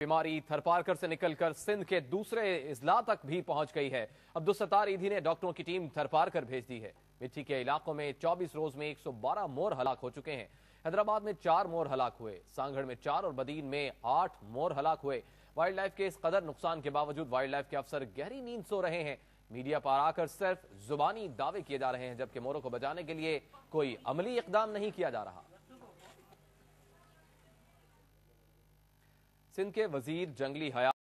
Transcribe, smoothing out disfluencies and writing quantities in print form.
बीमारी थरपारकर से निकलकर सिंध के दूसरे इजला तक भी पहुंच गई है। अब्दुल सत्तार ईधी ने डॉक्टरों की टीम थरपारकर भेज दी है। मिट्टी के इलाकों में 24 रोज में 112 मोर हलाक हो चुके हैं। हैदराबाद में 4 मोर हलाक हुए, सांगड़ में 4 और बदीन में 8 मोर हलाक हुए। वाइल्ड लाइफ के इस कदर नुकसान के बावजूद वाइल्ड लाइफ के अफसर गहरी नींद सो रहे हैं। मीडिया पर आकर सिर्फ जुबानी दावे किए जा रहे हैं, जबकि मोरों को बचाने के लिए कोई अमली इकदाम नहीं किया जा रहा। सिंध के वजीर जंगली हयात